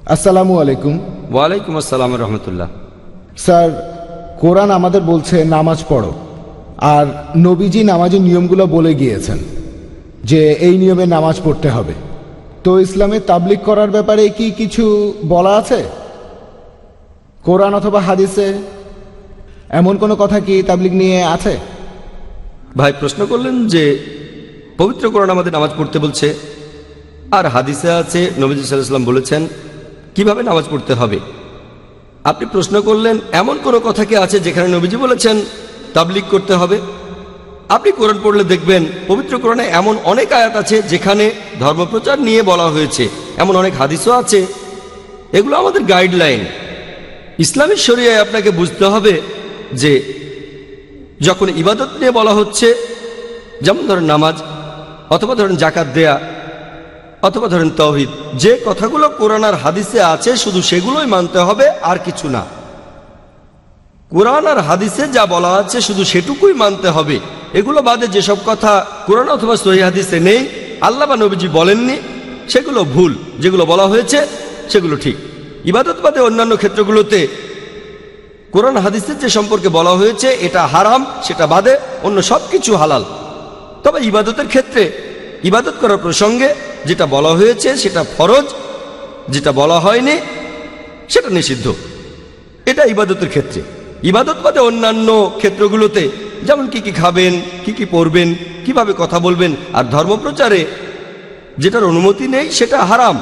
আসসালামু আলাইকুম। ওয়ালাইকুম আসসালাম রহমতুল্লাহ। স্যার, কোরআন আমাদের বলছে নামাজ পড়ো, আর নবীজি নামাজের নিয়মগুলো বলে গিয়েছেন যে এই নিয়মে নামাজ পড়তে হবে। তো ইসলামে তাবলিগ করার ব্যাপারে কি কিছু বলা আছে কোরআন অথবা হাদিসে? এমন কোনো কথা কি তাবলিগ নিয়ে আছে? ভাই প্রশ্ন করলেন যে পবিত্র কোরআন আমাদের নামাজ পড়তে বলছে, আর হাদিসে আছে নবীজি সাল্লাল্লাহু আলাইহি ওয়াসাল্লাম বলেছেন কিভাবে নামাজ পড়তে হবে। আপনি প্রশ্ন করলেন এমন কোনো কথা কি আছে যেখানে নবীজি বলেছেন তাবলিগ করতে হবে? আপনি কোরআন পড়লে দেখবেন পবিত্র কোরআনে এমন অনেক আয়াত আছে যেখানে ধর্মপ্রচার নিয়ে বলা হয়েছে, এমন অনেক হাদিসও আছে। এগুলো আমাদের গাইডলাইন। ইসলামী শরিয়ায় আপনাকে বুঝতে হবে যে যখন ইবাদত নিয়ে বলা হচ্ছে, যেমন ধরেন নামাজ, অথবা ধরেন জাকাত দেয়া, অথবা ধরেন তাওহীদ, যে কথাগুলো কোরআন আর হাদিসে আছে শুধু সেগুলোই মানতে হবে, আর কিছু না। কোরআন আর হাদিসে যা বলা আছে শুধু সেটুকুই মানতে হবে। এগুলো বাদে যেসব কথা কোরআন অথবা সহিহ হাদিসে নেই, আল্লাহ বা নবীজি বলেননি, সেগুলো ভুল। যেগুলো বলা হয়েছে সেগুলো ঠিক। ইবাদত বাদে অন্যান্য ক্ষেত্রগুলোতে কোরআন হাদিসের যে সম্পর্কে বলা হয়েছে এটা হারাম, সেটা বাদে অন্য সব কিছু হালাল। তবে ইবাদতের ক্ষেত্রে ইবাদত করার প্রসঙ্গে যেটা বলা হয়েছে সেটা ফরজ, যেটা বলা হয়নি সেটা নিষিদ্ধ। এটা ইবাদতের ক্ষেত্রে। ইবাদত বাদে অন্যান্য ক্ষেত্রগুলোতে যেমন কি কি খাবেন, কি কি পড়বেন, কিভাবে কথা বলবেন, আর ধর্মপ্রচারে যেটার অনুমতি নেই সেটা হারাম।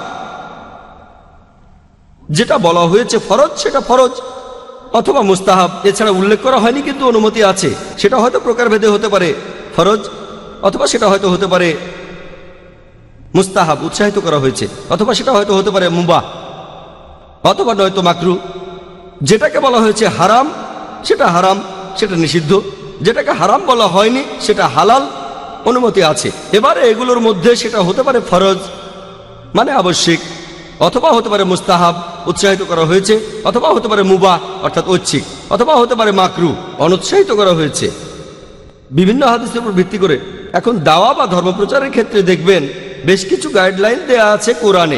যেটা বলা হয়েছে ফরজ সেটা ফরজ অথবা মুস্তাহাব, এছাড়া উল্লেখ করা হয়নি কিন্তু অনুমতি আছে। সেটা হয়তো প্রকারভেদে হতে পারে ফরজ, অথবা সেটা হয়তো হতে পারে মুস্তাহাব, উৎসাহিত করা হয়েছে, অথবা সেটা হয়তো হতে পারে মুবাহ, অথবা নয়তো মাকরু। যেটাকে বলা হয়েছে হারাম সেটা হারাম, সেটা নিষিদ্ধ। যেটাকে হারাম বলা হয়নি সেটা হালাল, অনুমতি আছে। এবারে এগুলোর মধ্যে সেটা হতে পারে ফরজ মানে আবশ্যিক, অথবা হতে পারে মুস্তাহাব, উৎসাহিত করা হয়েছে, অথবা হতে পারে মুবাহ অর্থাৎ ঐচ্ছিক, অথবা হতে পারে মাকরু, অনুৎসাহিত করা হয়েছে। বিভিন্ন হাদিসের উপর ভিত্তি করে এখন দাওয়া বা ধর্মপ্রচারের ক্ষেত্রে দেখবেন বেশ কিছু গাইডলাইন দেয়া আছে কোরআনে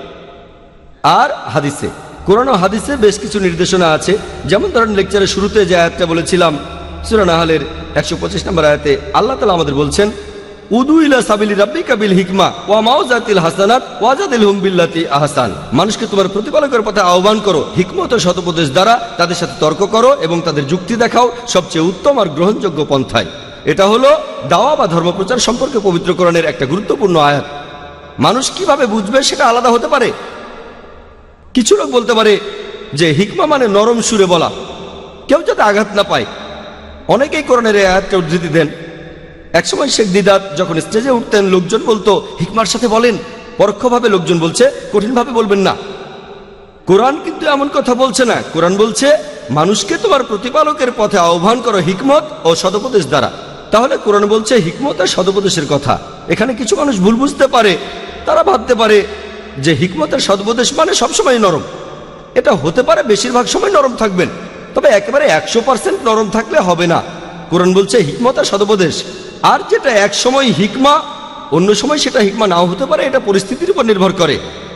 আর হাদিসে। কোরআন ও হাদিসে বেশ কিছু নির্দেশনা আছে। যেমন ধরেন লেকচারের শুরুতে যে আয়াতটা বলেছিলাম, সূরা নাহলের 125 নম্বর আয়াতে আল্লাহ তাআলা আমাদের বলছেন, উদু ইলা সাবিলি রাব্বিকা বিল হিকমা ওয়া মাউযাতিল হাসানাত ওয়াজাদিলহুম বিল্লাতি আহসান। মানুষকে তোমার প্রতিপালকের পথে আহ্বান করো, হিকমত ও সদুপদেশ দ্বারা তাদের সাথে তর্ক করো এবং তাদের যুক্তি দেখাও সবচেয়ে উত্তম আর গ্রহণযোগ্য পন্থায়। এটা হলো দাওয়া বা ধর্মপ্রচার সম্পর্কে পবিত্র কোরআনের একটা গুরুত্বপূর্ণ আয়াত। মানুষ কিভাবে বুঝবে সেটা আলাদা হতে পারে। কিছু লোক বলতে পারে যে হিকমা মানে নরম সুরে বলা, কেউ যাতে আঘাত না পায়। অনেকেই কোরআনের এই আয়াতকে উদ্ধৃতি দেন। একসময় শেখ দিদাত যখন স্টেজে উঠতেন লোকজন বলতো হিকমার সাথে বলেন, পরোক্ষভাবে লোকজন বলছে কঠিনভাবে বলবেন না। কোরআন কিন্তু এমন কথা বলছে না। কোরআন বলছে মানুষকে তোমার প্রতিপালকের পথে আহ্বান করো হিকমত ও সদুপদেশ দ্বারা। তাহলে কোরআন বলছে হিকমত আর সদুপদেশের কথা। এখানে কিছু মানুষ ভুল বুঝতে পারে, তারা ভাবতে পারে যে হিকমত আর সদুপদেশ মানে সবসময় নরম। এটা হতে পারে, বেশিরভাগ সময় নরম থাকবেন, তবে একেবারে 100% নরম থাকলে হবে না। কোরআন বলছে হিকমত আর সদুপদেশ। আর যেটা এক সময় হিকমা, অন্য সময় সেটা হিকমা নাও হতে পারে, এটা পরিস্থিতির উপর নির্ভর করে।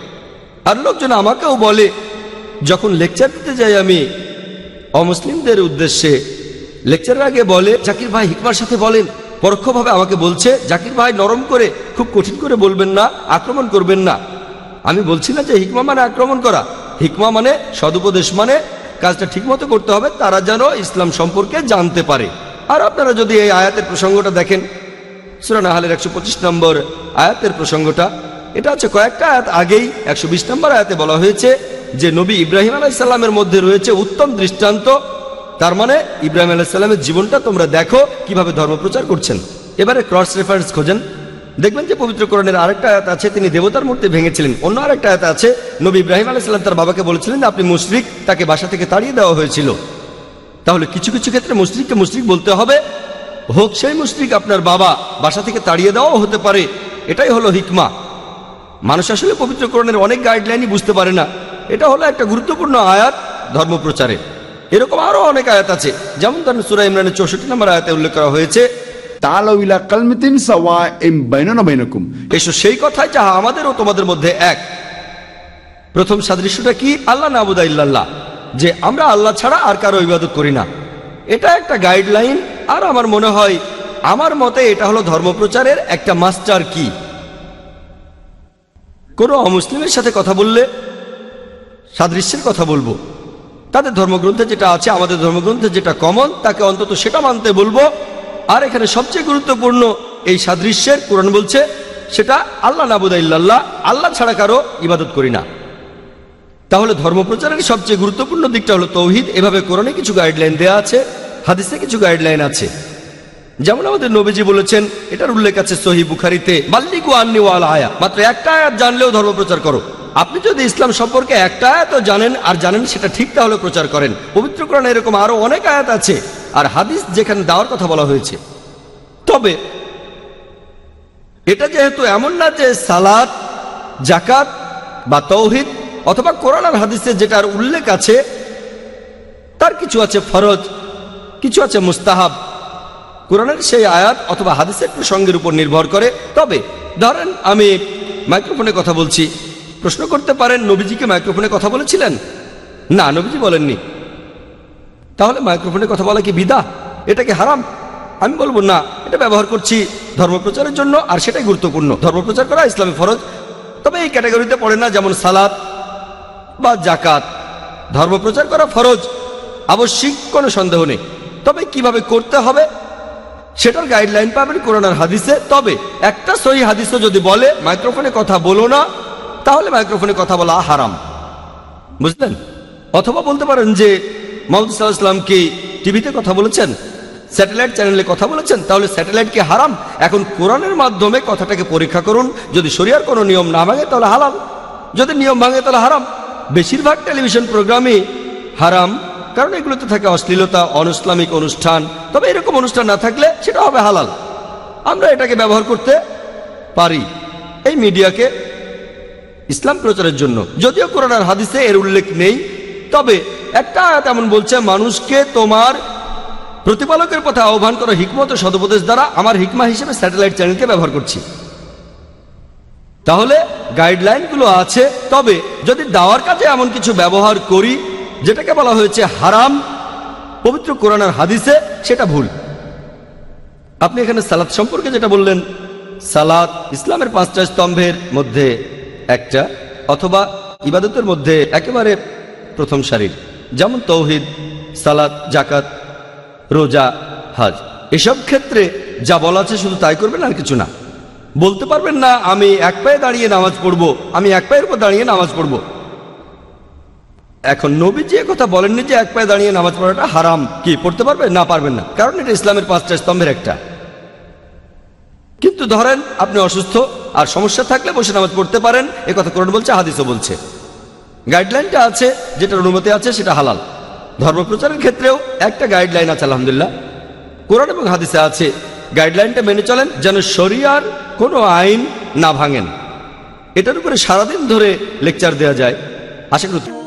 আর লোকজন আমাকেও বলে, যখন লেকচার দিতে যাই আমি অমুসলিমদের উদ্দেশ্যে, লেকচারের আগে বলে জাকির ভাই হিকমার সাথে বলেন। পরোক্ষভাবে আমাকে বলছে জাকির ভাই নরম করে, খুব কঠিন করে বলবেন না, আক্রমণ করবেন না। আমি বলছি না যে হিকমা মানে আক্রমণ করা। হিকমা মানে সদুপদেশ, মানে কাজটা ঠিকমতো করতে হবে, তারা যেন ইসলাম সম্পর্কে জানতে পারে। আর আপনারা যদি এই আয়াতের প্রসঙ্গটা দেখেন, সূরা নাহলের 125 নম্বর আয়াতের প্রসঙ্গটা, এটা হচ্ছে কয়েকটা আয়াত আগেই 120 নম্বর আয়াতে বলা হয়েছে যে নবী ইব্রাহিম আলাইহিস সালামের মধ্যে রয়েছে উত্তম দৃষ্টান্ত। তার মানে ইব্রাহিম আলাইহিস সালামের জীবনটা তোমরা দেখো কিভাবে ধর্মপ্রচার করছেন। এবারে ক্রস রেফারেন্স খোঁজেন, দেখবেন যে পবিত্র কোরআনের আরেকটা আয়াত আছে তিনি দেবতার মূর্তি ভেঙেছিলেন। অন্য আরেকটা আয়াত আছে নবী ইব্রাহিম আলাইহিস সালাম তার বাবাকে বলেছিলেন আপনি মুশরিক, তাকে বাসা থেকে তাড়িয়ে দেওয়া হয়েছিল। তাহলে কিছু কিছু ক্ষেত্রে মুশরিককে মুশরিক বলতে হবে, হোক সেই মুশরিক আপনার বাবা, বাসা থেকে তাড়িয়ে দেওয়াও হতে পারে। এটাই হলো হিকমা। মানুষ আসলে পবিত্র কোরআনের অনেক গাইডলাইনই বুঝতে পারে না। এটা হলো একটা গুরুত্বপূর্ণ আয়াত ধর্মপ্রচারে। এরকম আরো অনেক আয়াত আছে, যেমন ধরেন সূরা ইমরানের 64 নম্বর আয়াতে উল্লেখ করা হয়েছে, তাআলাউ ইলা কালিমাতিন সাওয়াইন বাইনানা বাইনাকুম। এসো সেই কথায় যাহা আমাদের ও তোমাদের মধ্যে এক। প্রথম সাদৃশ্যটা কি? আল্লাহ নাবুদা ইল্লাল্লাহ, যে আমরা আল্লাহ ছাড়া আর কারো ইবাদত করি না। এটা একটা গাইডলাইন, আর আমার মনে হয়, আমার মতে এটা হলো ধর্মপ্রচারের একটা মাস্টার কি। কোনো অমুসলিমের সাথে কথা বললে সাদৃশ্যের কথা বলবো, তাদের ধর্মগ্রন্থে যেটা আছে, আমাদের ধর্মগ্রন্থে যেটা কমন, তাকে অন্তত সেটা মানতে বলবো। আর এখানে সবচেয়ে গুরুত্বপূর্ণ এই সাদৃশ্যের, কোরআন বলছে সেটা আল্লাহ নাবুদা ইল্লাল্লাহ, আল্লাহ ছাড়া কারো ইবাদত করি না। তাহলে ধর্মপ্রচারের সবচেয়ে গুরুত্বপূর্ণ দিকটা হলো তৌহিদ। এভাবে কোরআনে কিছু গাইডলাইন দেওয়া আছে, হাদিসে কিছু গাইডলাইন আছে। যেমন আমাদের নবীজি বলেছেন, এটার উল্লেখ আছে সহিহ বুখারীতে, বাল্লিগু আন্নী ওয়ালা আয়া, মাত্র একটা আয়াত জানলেও ধর্মপ্রচার করো। আপনি যদি ইসলাম সম্পর্কে একটা আয়াতও জানেন আর জানেন সেটা ঠিক, তাহলে প্রচার করেন। পবিত্র কোরআনে এরকম আরো অনেক আয়াত আছে আর হাদিস যেখানে দাওয়ার কথা বলা হয়েছে। তবে এটা যেহেতু এমন না যে সালাত, জাকাত বা তৌহিদ অথবা কোরআন আর হাদিসে যেটার উল্লেখ আছে তার কিছু আছে ফরজ, কিছু আছে মুস্তাহাব, কোরআনের সেই আয়াত অথবা হাদিসের প্রসঙ্গের উপর নির্ভর করে। তবে ধরেন আমি মাইক্রোফোনে কথা বলছি, প্রশ্ন করতে পারেন নবীজিকে মাইক্রোফোনে কথা বলেছিলেন? না, নবীজি বলেননি। তাহলে মাইক্রোফোনে কথা বলা কি বিদআত? এটা কি হারাম? আমি বলবো না, এটা ব্যবহার করছি ধর্মপ্রচারের জন্য, আর সেটাই গুরুত্বপূর্ণ। ধর্মপ্রচার করা ইসলামে ফরজ, তবে এই ক্যাটাগরিতে পড়ে না। যেমন সালাত বা জাকাত, ধর্মপ্রচার করা ফরজ, আবশ্যিক, কোনো সন্দেহ নেই। তবে কিভাবে করতে হবে সেটার গাইডলাইন পাবেন কোরআন আর হাদিসে। তবে একটা সহিহ হাদিসও যদি বলে মাইক্রোফোনে কথা বলো না, তাহলে মাইক্রোফোনে কথা বলা হারাম, বুঝলেন? অথবা বলতে পারেন যে মুহাম্মদ সাল্লাল্লাহু আলাইহি ওয়াসাল্লাম কি টিভিতে কথা বলেছেন, স্যাটেলাইট চ্যানেলে কথা বলেছেন, তাহলে স্যাটেলাইট কি হারাম? এখন কোরআনের মাধ্যমে কথাটাকে পরীক্ষা করুন, যদি শরিয়ার কোনো নিয়ম না ভাঙে তাহলে হালাল, যদি নিয়ম ভাঙে তাহলে হারাম। বেশিরভাগ টেলিভিশন প্রোগ্রামই হারাম, কারণ এগুলোতে থাকে অশ্লীলতা, অনইসলামিক অনুষ্ঠান। তবে এরকম অনুষ্ঠান না থাকলে সেটা হবে হালাল। আমরা এটাকে ব্যবহার করতে পারি, এই মিডিয়াকে ইসলাম প্রচারের জন্য। যদিও কোরআন আর হাদিসে এর উল্লেখ নেই, তবে একটা আয়াত এমন বলছে, মানুষকে তোমার প্রতিপালকের পথে আহ্বান করো হিকমত ও সদুপদেশ দ্বারা। আমার হিকমা হিসেবে স্যাটেলাইট চ্যানেলকে ব্যবহার করছি। তাহলে গাইডলাইনগুলো আছে। তবে যদি দাওয়ার কাজে এমন কিছু ব্যবহার করি যেটাকে বলা হয়েছে হারাম পবিত্র কোরআন আর হাদিসে, সেটা ভুল। আপনি এখানে সালাত সম্পর্কে যেটা বললেন, সালাত ইসলামের 5টা স্তম্ভের মধ্যে একটা, অথবা ইবাদতের মধ্যে একেবারে প্রথম সারির। যেমন তৌহিদ, সালাত, জাকাত, রোজা, হজ, এসব ক্ষেত্রে যা বলা আছে শুধু তাই করবেন, আর কিছু না। বলতে পারবেন না আমি এক পায়ে দাঁড়িয়ে নামাজ পড়বো, আমি এক পায়ের উপর দাঁড়িয়ে নামাজ পড়বো। এখন নবীজি কথা বলেননি যে এক পায়ে দাঁড়িয়ে নামাজ পড়াটা হারাম। কি পড়তে পারবেন? না, পারবেন না, কারণ এটা ইসলামের 5টা স্তম্ভের একটা। কিন্তু ধরেন আপনি অসুস্থ আর সমস্যা থাকলে বসে নামাজ পড়তে পারেন, এ কথা কোরআন বলছে, হাদিসও বলছে। গাইডলাইনটা আছে, যেটার অনুমতি আছে সেটা হালাল। ধর্মপ্রচারের ক্ষেত্রেও একটা গাইডলাইন আছে, আলহামদুলিল্লাহ, কোরআন এবং হাদিসে আছে। গাইডলাইনটা মেনে চলেন যেন শরিয়ার কোনো আইন না ভাঙেন। এটার উপরে সারাদিন ধরে লেকচার দেওয়া যায়, আশা করি।